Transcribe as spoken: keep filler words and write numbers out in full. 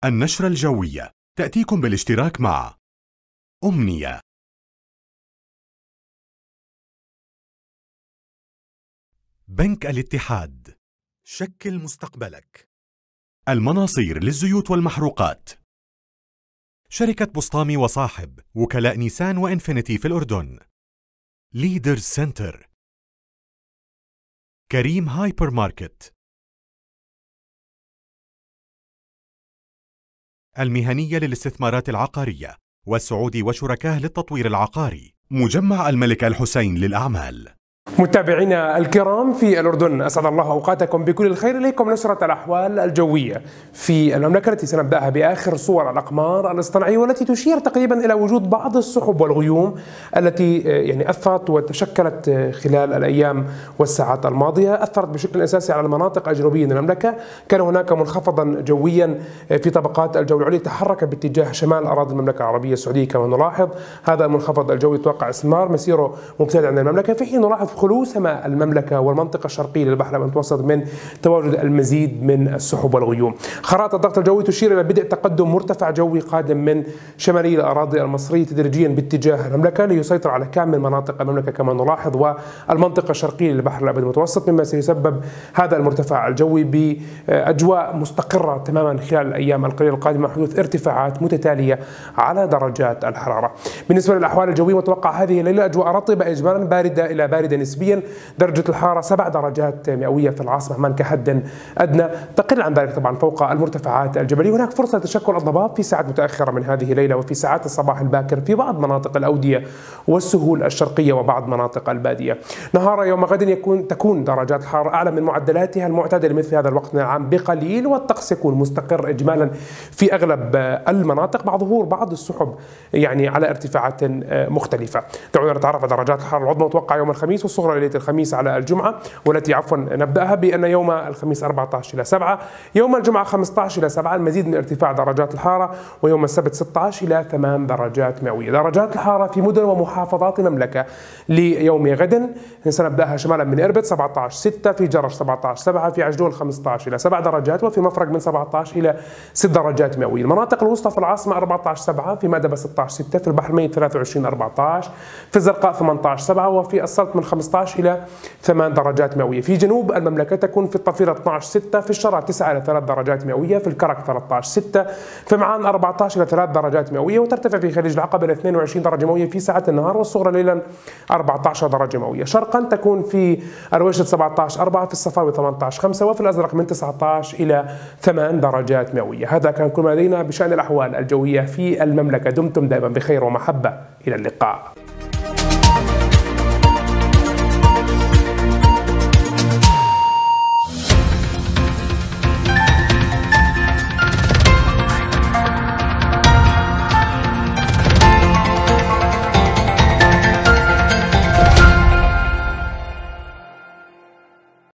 النشرة الجوية تأتيكم بالاشتراك مع أمنية. بنك الاتحاد، شكل مستقبلك. المناصير للزيوت والمحروقات. شركة بسطامي وصاحب، وكلاء نيسان وإنفينيتي في الأردن. ليدرز سنتر. كريم هايبر ماركت. المهنية للاستثمارات العقارية، والسعودي وشركاه للتطوير العقاري. مجمع الملك الحسين للأعمال. متابعينا الكرام في الأردن، أسعد الله أوقاتكم بكل الخير. إليكم نشرة الأحوال الجوية في المملكة التي سنبدأها بآخر صور الأقمار الاصطناعية، والتي تشير تقريبا إلى وجود بعض السحب والغيوم التي يعني أثرت وتشكلت خلال الأيام والساعات الماضية. أثرت بشكل أساسي على المناطق الجنوبية من المملكة. كان هناك منخفضا جويا في طبقات الجو العليا تحرك باتجاه شمال أراضي المملكة العربية السعودية. كما نلاحظ هذا المنخفض الجوي توقع استمرار مسيره مبتعد عن المملكة، في حين نلاحظ خلو سماء المملكة والمنطقة الشرقية للبحر المتوسط من تواجد المزيد من السحب والغيوم. خرائط الضغط الجوي تشير إلى بدء تقدم مرتفع جوي قادم من شمالي الأراضي المصرية تدريجيا باتجاه المملكة ليسيطر على كامل مناطق المملكة كما نلاحظ، والمنطقة الشرقية للبحر الأبيض المتوسط، مما سيسبب هذا المرتفع الجوي بأجواء مستقرة تماما خلال الأيام القليلة القادمة، حدوث ارتفاعات متتالية على درجات الحرارة. بالنسبة للأحوال الجوية متوقع هذه الليلة أجواء رطبة إجمالا، باردة إلى باردة نسبيا. درجة الحرارة سبع درجات مئوية في العاصمة عمان كحد أدنى، تقل عن ذلك طبعا فوق المرتفعات الجبلية. هناك فرصة لتشكل الضباب في ساعات متأخرة من هذه الليلة وفي ساعات الصباح الباكر في بعض مناطق الأودية والسهول الشرقية وبعض مناطق البادية. نهار يوم غد يكون تكون درجات الحرارة أعلى من معدلاتها المعتادة لمثل هذا الوقت من العام بقليل، والطقس يكون مستقر إجمالا في أغلب المناطق مع ظهور بعض السحب يعني على ارتفاعات مختلفة. دعونا نتعرف على درجات الحرارة العظمى متوقعة يوم الخميس والصغرى ليلة الخميس على الجمعة، والتي عفوا نبدأها بأن يوم الخميس أربعة عشر إلى سبعة، يوم الجمعة خمسة عشر إلى سبعة المزيد من ارتفاع درجات الحرارة، ويوم السبت ستة عشر إلى ثمان درجات مئوية. درجات الحرارة في مدن ومحافظات المملكة ليوم غد سنبدأها شمالا من إربد سبعة عشر ستة، في جرش سبعة عشر سبعة، في عجلون خمسة عشر إلى سبع درجات، وفي مفرق من سبعة عشر إلى ست درجات مئوية. المناطق الوسطى في العاصمة أربعة عشر سبعة، في مأدبة ستة عشر ستة، في البحر الميت ثلاثة وعشرين أربعة عشر، في الزرقاء ثمانية عشر سبعة، وفي السلط من خمسة عشر إلى ثمان درجات مئوية. في جنوب المملكة تكون في الطفيلة اثني عشر ستة، في الشرع تسعة إلى ثلاث درجات مئوية، في الكرك ثلاثة عشر ستة، في معان أربعة عشر إلى ثلاث درجات مئوية، وترتفع في خليج العقبة إلى اثنين وعشرين درجة مئوية في ساعات النهار، والصغرى ليلا أربعة عشر درجة مئوية. شرقا تكون في الرويشد سبعة عشر أربعة، في الصفاوي ثمانية عشر خمسة، وفي الأزرق من تسعة عشر إلى ثمان درجات مئوية. هذا كان كل ما لدينا بشأن الأحوال الجوية في المملكة. دمتم دائما بخير ومحبة، إلى اللقاء.